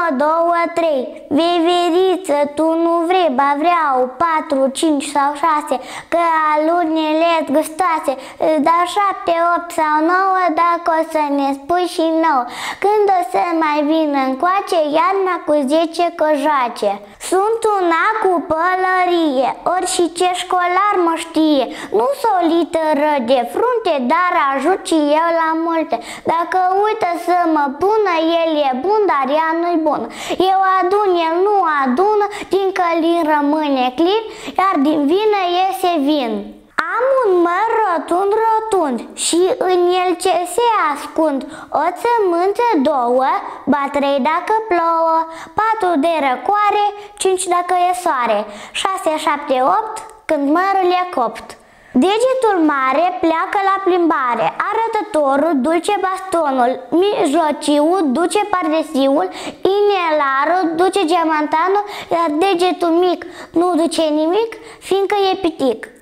2, 3. Veveriță, tu nu vrei, ba vreau 4, 5 sau 6, că alunele gustoase. Îți dau 7, 8 sau 9, dacă o să ne spui și nouă. Când o să mai vină încoace iarna cu 10 cojoace. Sunt una cu pălărie, ori și ce școlar mă știe. Nu solită de frunte, dar ajut și eu la multe. Dacă uită să mă pună, el e bun, dar ea nu-i bună. Eu adun, el nu adună, din călin rămâne clin, iar din vină iese vin. Am un măr rotund, rotund și în el ce se ascund? O țămânță, 2, ba 3 dacă plouă, 4 de răcoare, 5 dacă e soare, 6, 7, 8 când mărul e copt. Degetul mare pleacă la plimbare, arătătorul duce bastonul, mijlociul duce pardesiul, inelarul duce geamantanul, iar degetul mic nu duce nimic, fiindcă e pitic.